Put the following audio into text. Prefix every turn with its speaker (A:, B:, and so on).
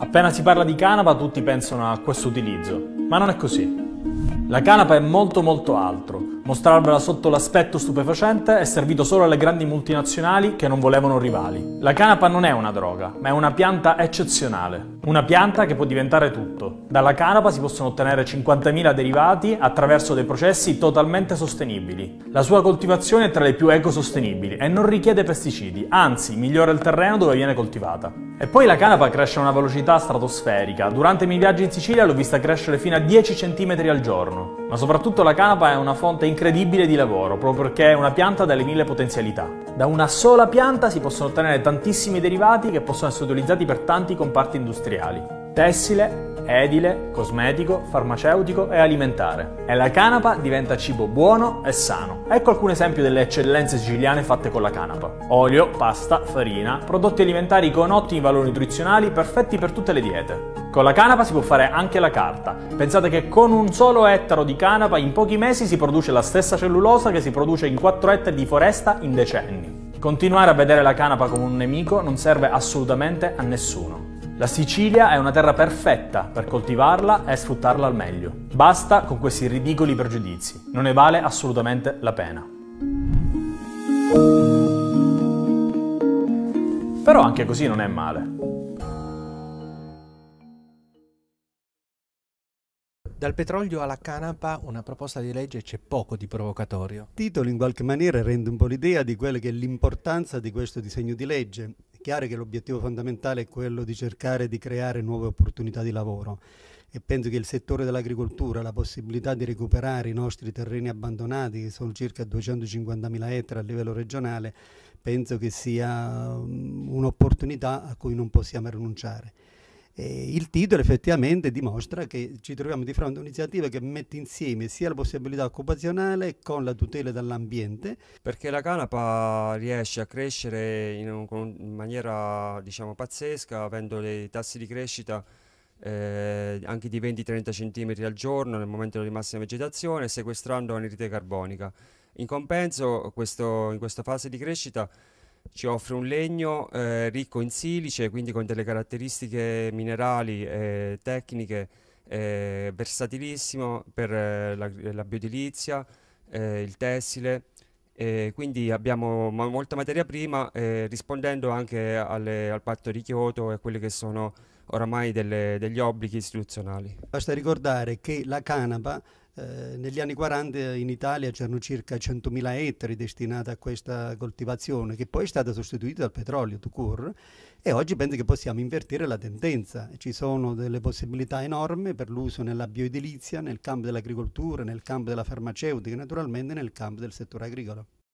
A: Appena si parla di canapa tutti pensano a questo utilizzo, ma non è così. La canapa è molto altro. Mostrarvela sotto l'aspetto stupefacente è servito solo alle grandi multinazionali che non volevano rivali. La canapa non è una droga, ma è una pianta eccezionale. Una pianta che può diventare tutto. Dalla canapa si possono ottenere 50.000 derivati attraverso dei processi totalmente sostenibili. La sua coltivazione è tra le più ecosostenibili e non richiede pesticidi, anzi migliora il terreno dove viene coltivata. E poi la canapa cresce a una velocità stratosferica. Durante i miei viaggi in Sicilia l'ho vista crescere fino a 10 cm al giorno. Ma soprattutto la canapa è una fonte incredibile di lavoro, proprio perché è una pianta dalle 1000 potenzialità. Da una sola pianta si possono ottenere tantissimi derivati che possono essere utilizzati per tanti comparti industriali. Tessile, edile, cosmetico, farmaceutico e alimentare. E la canapa diventa cibo buono e sano. Ecco alcuni esempi delle eccellenze siciliane fatte con la canapa. Olio, pasta, farina, prodotti alimentari con ottimi valori nutrizionali perfetti per tutte le diete. Con la canapa si può fare anche la carta. Pensate che con un solo ettaro di canapa in pochi mesi si produce la stessa cellulosa che si produce in 4 ettari di foresta in decenni. Continuare a vedere la canapa come un nemico non serve assolutamente a nessuno. La Sicilia è una terra perfetta per coltivarla e sfruttarla al meglio. Basta con questi ridicoli pregiudizi, non ne vale assolutamente la pena. Però anche così non è male.
B: Dal petrolio alla canapa, una proposta di legge, c'è poco di provocatorio.
C: Il titolo in qualche maniera rende un po' l'idea di quella che è l'importanza di questo disegno di legge. È chiaro che l'obiettivo fondamentale è quello di cercare di creare nuove opportunità di lavoro e penso che il settore dell'agricoltura, la possibilità di recuperare i nostri terreni abbandonati, che sono circa 250.000 ettari a livello regionale, penso che sia un'opportunità a cui non possiamo rinunciare. Il titolo effettivamente dimostra che ci troviamo di fronte a un'iniziativa che mette insieme sia la possibilità occupazionale con la tutela dell'ambiente.
D: Perché la canapa riesce a crescere in maniera, diciamo, pazzesca, avendo dei tassi di crescita anche di 20-30 cm al giorno nel momento di massima vegetazione, sequestrando anidride carbonica. In compenso, in questa fase di crescita ci offre un legno ricco in silice, quindi con delle caratteristiche minerali e tecniche versatilissimo per la bioedilizia, il tessile, quindi abbiamo molta materia prima, rispondendo anche al patto di Kyoto e a quelli che sono oramai degli obblighi istituzionali.
C: Basta ricordare che la canapa negli anni 40 in Italia c'erano circa 100.000 ettari destinati a questa coltivazione, che poi è stata sostituita dal petrolio tout court, e oggi penso che possiamo invertire la tendenza. Ci sono delle possibilità enormi per l'uso nella bioedilizia, nel campo dell'agricoltura, nel campo della farmaceutica e naturalmente nel campo del settore agricolo.